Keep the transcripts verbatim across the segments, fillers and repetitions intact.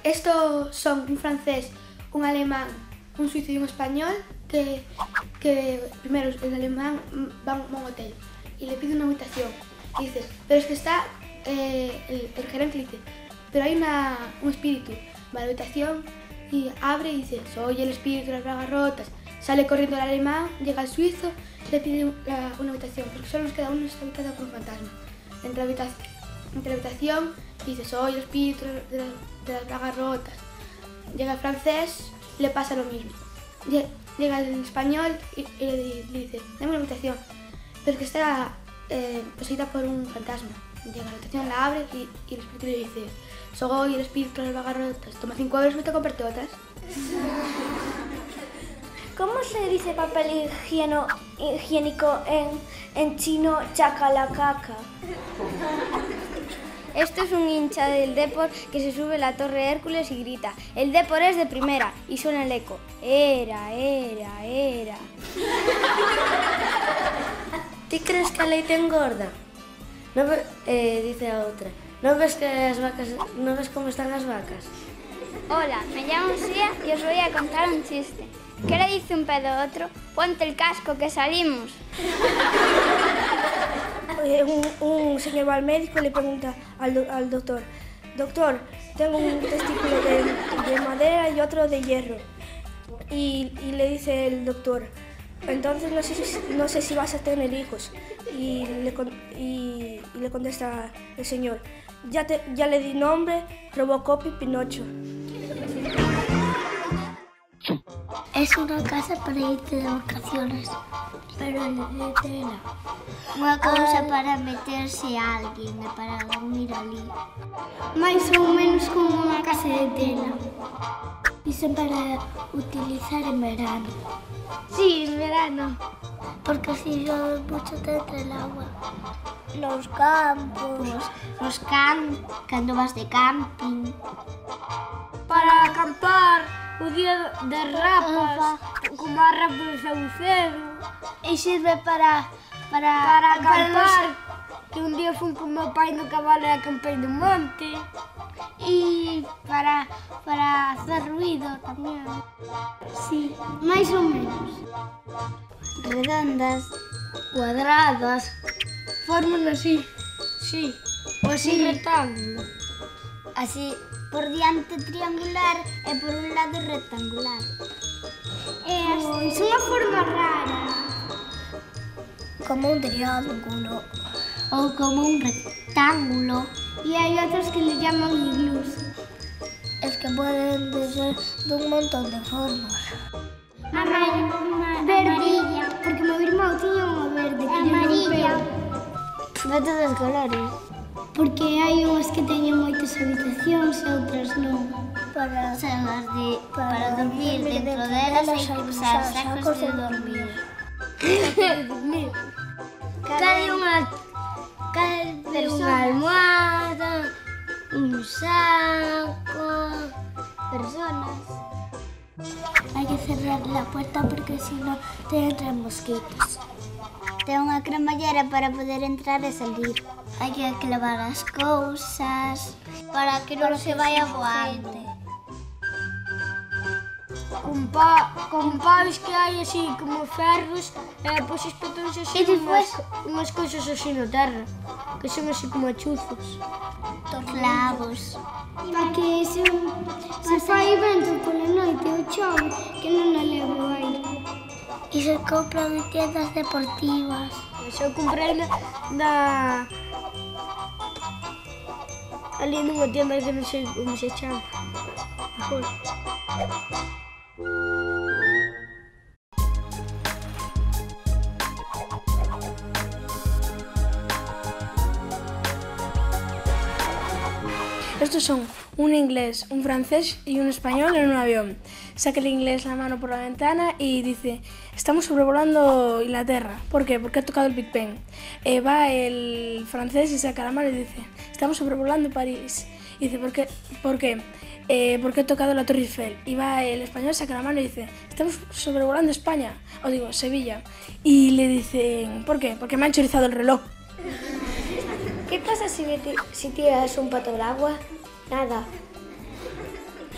Estos son un francés, un alemán, un suizo y un español que, que primero el alemán va a un hotel y le pide una habitación y dice, pero es que está, eh, el, el gerente le dice, pero hay una, un espíritu, va a la habitación y abre y dice, soy el espíritu de las bragas rotas, sale corriendo el alemán, llega el suizo, le pide una, una habitación, porque solo nos queda uno, está habitado por un fantasma, entra a la habitación, entra a la habitación y dice, soy el espíritu de, de, de las bragas rotas, llega el francés, le pasa lo mismo, llega el español y, y le, le dice, dame una habitación, pero es que está eh, poseída por un fantasma. Llega a la habitación, la abre y, y el espíritu le dice, soy el espíritu de las bragas rotas, toma cinco euros y me te comparte otras. ¿Cómo se dice papel higieno, higiénico en, en chino chacalacaca? Esto es un hincha del Depor que se sube a la Torre Hércules y grita, el Depor es de primera, y suena el eco, era, era, era. ¿Tú crees que a leite engorda? No ve, eh, dice a outra, ¿no ves que as vacas, no ves como están as vacas? Hola, me llamo Sia y os voy a contar un chiste. ¿Qué le dice un pedo a otro? Ponte el casco que salimos. Un, un señor va al médico y le pregunta al, do, al doctor, doctor, tengo un testículo de, de madera y otro de hierro. Y, y le dice el doctor, entonces no sé, si, no sé si vas a tener hijos. Y le, y, y le contesta el señor, ya, te, ya le di nombre, Robocop y Pinocho. Es una casa para irte de vacaciones, pero de tela. Unha cousa para meterse a alguén e para dormir ali. Mais ou menos como unha casa de tela. Iso para utilizar en verano. Sí, en verano. Porque si llueve mucho te entra el agua. Nos campos. Nos campos, cando vas de camping. Para acampar o día de rapas, como a rapas de Saucedo. E sirve para... Para, para acampar, que un día fui con meu pai no cabalo e acampei no monte. E para, para hacer ruido tamén. Sí, máis ou menos. Redondas, cuadradas, forman así, sí, o así sí. Rectángulo. Así, por diante triangular e por un lado rectangular. É pois unha forma rara. Como un triángulo. Ou como un rectángulo. E hai outros que le llaman iglús. Es que pueden ser de un montón de formas. Amarilla, verdilla, porque meu irmão tiña unha verde que amarilla. De todos os colores. Porque hai unhas que teñen moitas habitacións e outras non. Para, para, de, para dormir dentro delas hai que usar sacos de dormir. Cae unha, cae unha almohada, un saco, personas. Hai que cerrar la puerta porque si no te entran mosquitos. Ten unha cremallera para poder entrar e salir. Hai que clavar as cousas para que non se vaya voando. Con, pa, con paus que hai así como ferros e pois espetóns así unhas, unhas cousas así na terra que son así como chuzos. Clavos. Para que se, se fai vento pola noite o chove que non a leve o aire. E se compran en tiendas deportivas. Eu comprei na, na ali nunha tienda que non sei como se chama. Mejor. Estos son un inglés, un francés y un español en un avión. Saca el inglés la mano por la ventana y dice, estamos sobrevolando Inglaterra. ¿Por qué? Porque ha tocado el Big Ben. Eh, va el francés y saca la mano y dice, estamos sobrevolando París. Y dice, ¿por qué? ¿Por qué? Eh, porque he tocado la Torre Eiffel. Y va el español, saca la mano y dice, estamos sobrevolando España, o digo, Sevilla. Y le dicen, ¿por qué? Porque me han chorizado el reloj. ¿Qué pasa si, si tiras un pato al agua? Nada.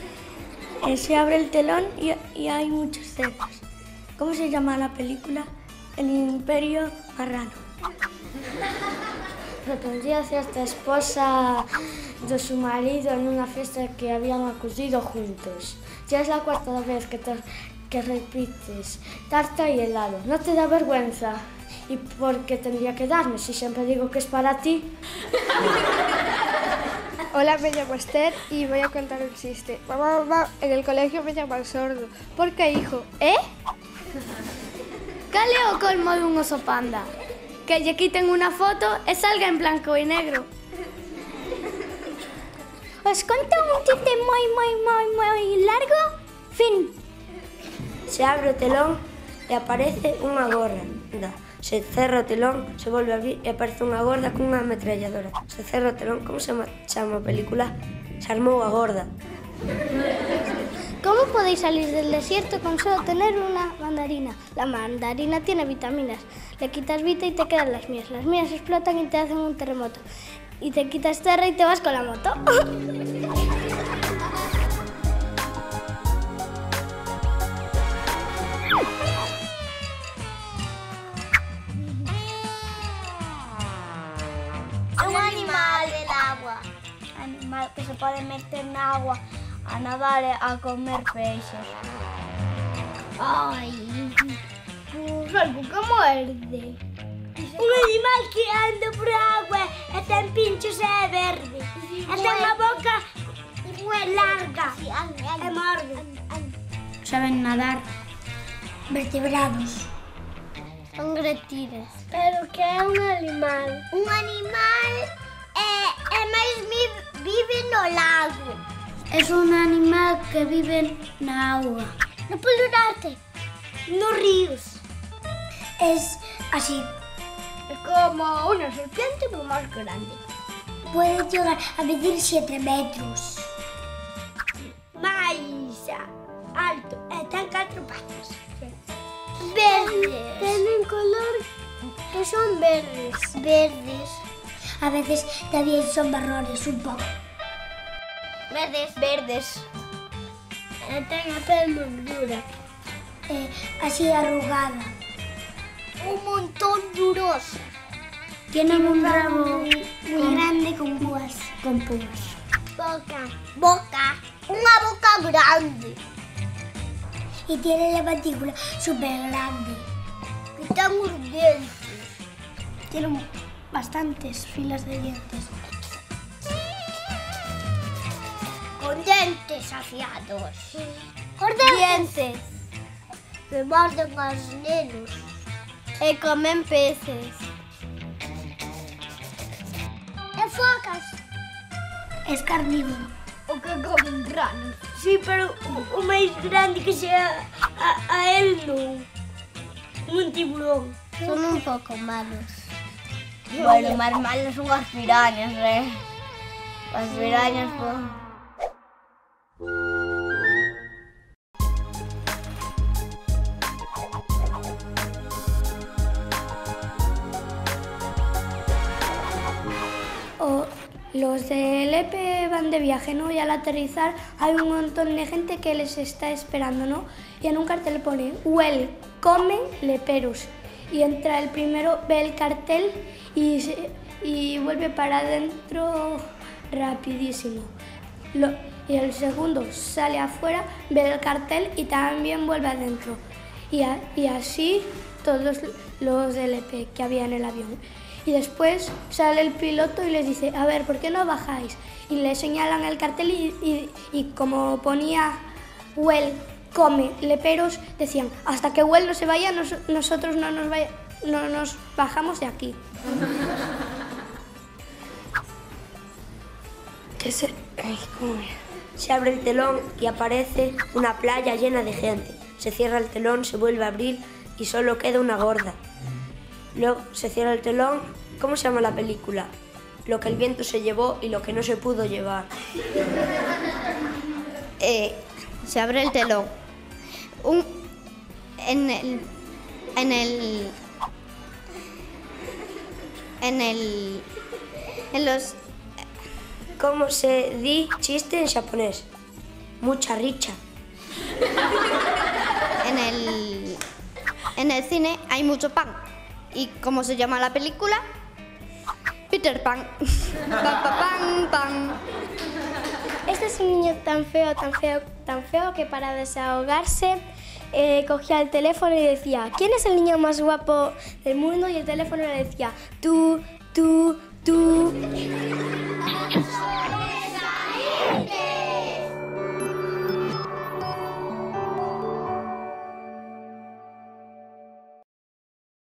Eh, se abre el telón y, y hay muchos cerdos. ¿Cómo se llama la película? El Imperio Marrano. Reconcíase esta esposa de su marido en una fiesta que habían acudido juntos. Ya es la cuarta vez que, te, que repites tarta y helado. ¿No te da vergüenza? ¿Y por qué tendría que darme si siempre digo que es para ti? Hola, me llamo Esther y voy a contar un chiste. Mamá, mamá, en el colegio me llaman sordo. ¿Por qué, hijo? Eh? Cal é o colmo dun oso panda? Que lle quiten unha foto e salga en blanco e negro. Os conto un chiste moi, moi, moi, moi largo. Fin. Se abre o telón e aparece unha gorda. Se cerra o telón, se volve a abrir e aparece unha gorda cunha ametralladora. Se cerra o telón, como se chama a película? Se armou a gorda. ¿Cómo podéis salir del desierto con solo tener una mandarina? La mandarina tiene vitaminas. Le quitas vita y te quedan las mías. Las mías explotan y te hacen un terremoto. Y te quitas tierra y te vas con la moto. Un animal del agua. Animal que se puede meter en agua a nadar e a comer peixes. Ay, pues algo que muerde. Un animal que anda por agua e ten pinchos e é verde. E ten unha boca moi larga e morde. Saben nadar. Vertebrados. Son reptiles. Pero que é un animal? Un animal é, é máis vive no lago. Es un animal que vive na agua. No Polo Norte. Nos ríos. Es así. Es como una serpiente pero más grande. Puede llegar a medir siete metros. Mais alto. E ten catro patas. Verdes. Tienen color que son verdes. Verdes. A veces también son marrones un poco. Verdes. Verdes. E ten a pel moi dura. Eh, así arrugada. Un montón durosa. Tienen un rabo muy, muy grande con púas. Con púas. Boca. Boca. Una boca grande. Y tiene la mandíbula súper grande. Y ten os dientes. Tienen bastantes filas de dientes. Con dientes afiados. Os Dientes. Que morden aos nenos. E comen peces. E focas. Es carnívoro. O que comen ranas. Sí, pero o, o máis grande que sea a, a él non. Un tiburón. Son un pouco malos. Bueno, máis malos son as pirañas, eh? As pirañas, pues... O los del E P E van de viaje, ¿no? Y al aterrizar hay un montón de gente que les está esperando, ¿no? Y en un cartel pone, welcome leperos. Y entra el primero, ve el cartel y, se, y vuelve para adentro rapidísimo. Lo, y el segundo sale afuera, ve el cartel y también vuelve adentro. Y, a, y así todos los del E P E que había en el avión. Y después sale el piloto y les dice, a ver, ¿por qué no bajáis? Y le señalan el cartel y, y, y como ponía Well, come, leperos, decían, hasta que Well no se vaya, nos, nosotros no nos, vaya, no nos bajamos de aquí. ¿Qué se... Ay, ¿cómo era? Se abre el telón y aparece una playa llena de gente. Se cierra el telón, se vuelve a abrir y solo queda una gorda. Luego se cierra el telón. ¿Cómo se llama la película? Lo que el viento se llevó y lo que no se pudo llevar. Eh, se abre el telón. Un, en el... En el... En el... En los... ¿Cómo se di chiste en japonés? Mucha richa. En el, en el cine hay mucho pan. ¿Y cómo se llama la película? Peter Pan. Pa, pa, pan, pan. Este es un niño tan feo, tan feo, tan feo que para desahogarse eh, cogía el teléfono y decía: ¿quién es el niño más guapo del mundo? Y el teléfono le decía: tú, tú, tú.